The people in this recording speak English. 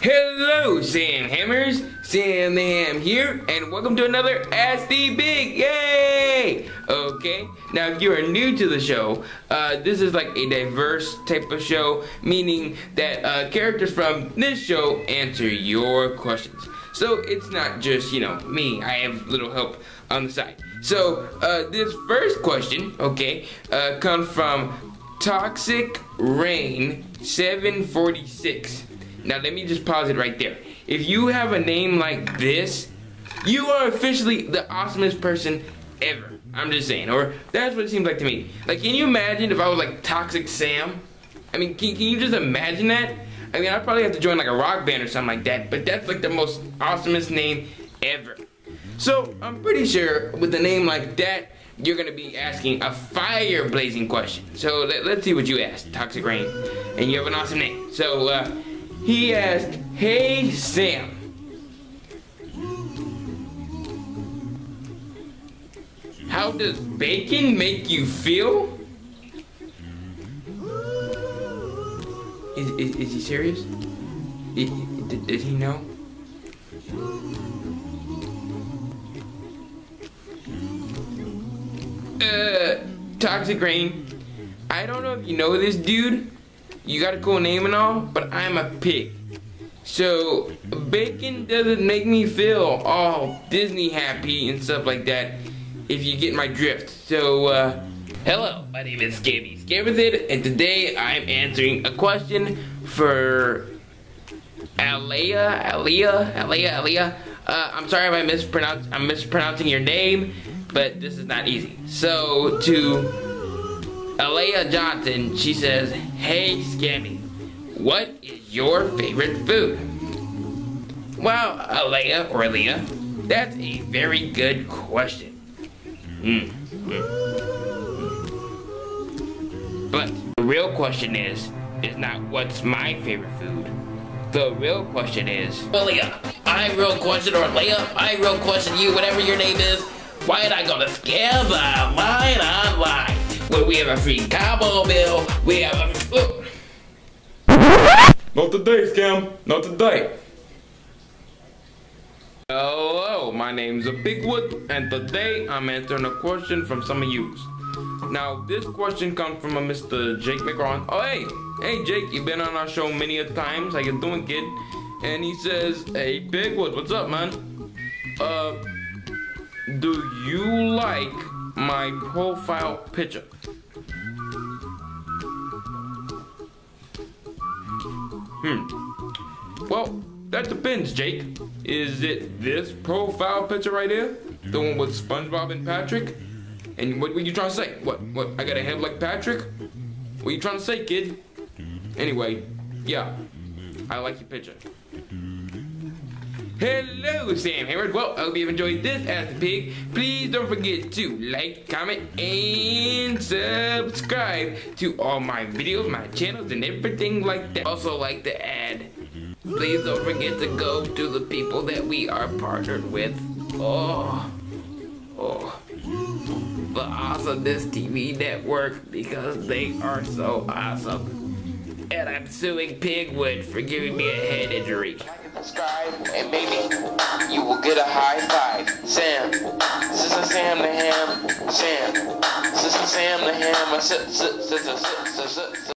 Hello, Sam Hammers. Sam the Ham here, and welcome to another Ask the Big. Yay! Okay, now if you are new to the show, this is like a diverse type of show, meaning that characters from this show answer your questions. So it's not just, me. I have little help on the side. So this first question, okay, comes from Toxic Rain 746. Now let me just pause it right there. If you have a name like this, you are officially the awesomest person ever. I'm just saying, or that's what it seems like to me. Like, can you imagine if I was like Toxic Sam? I mean, can you just imagine that? I mean, I'd probably have to join like a rock band or something like that, but that's like the most awesomest name ever. So I'm pretty sure with a name like that, you're gonna be asking a fire blazing question. So let's see what you asked, Toxic Rain. And you have an awesome name. So he asked, "Hey Sam, how does bacon make you feel?" Is he serious? Did he know? Toxic Rain, I don't know if you know this dude. You got a cool name and all, but I'm a pig. So bacon doesn't make me feel all Disney happy and stuff like that, if you get my drift. So hello, my name is Scabby Scabberthid, and today I'm answering a question for Alea. I'm sorry if I'm mispronouncing your name, but this is not easy. So to Alea Johnson, she says, "Hey Scammy, what is your favorite food?" Well, Alea, that's a very good question. But the real question is not what's my favorite food. The real question is, Alea, I real question, or Alea, I real question you, whatever your name is, why did I go to Scab online? Where we have a free combo meal, we have a... Not today, Scam, not today. Hello, my name's Bigwood, and today I'm answering a question from some of you. Now, this question comes from a Mr. Jake McGraw. Oh, hey Jake, you've been on our show many a times. How you doing, kid? And he says, "Hey Bigwood, what's up, man? Do you like my profile picture?" Well, that depends, Jake. Is it this profile picture right here? The one with SpongeBob and Patrick? And what you trying to say? What, I got a head like Patrick? What you trying to say, kid? Anyway, yeah, I like your picture. Hello, Sam Hammers. Well, I hope you've enjoyed this Ask the Pig. Please don't forget to like, comment, and subscribe to all my videos, my channels, and everything like that. Also, like to add, please don't forget to go to the people that we are partnered with. The Awesomeness TV Network, because they are so awesome. And I'm suing Pigwood for giving me a head injury. Subscribe, and maybe you will get a high five. Sam, this is Sam the Ham. Sam, this is Sam the Ham.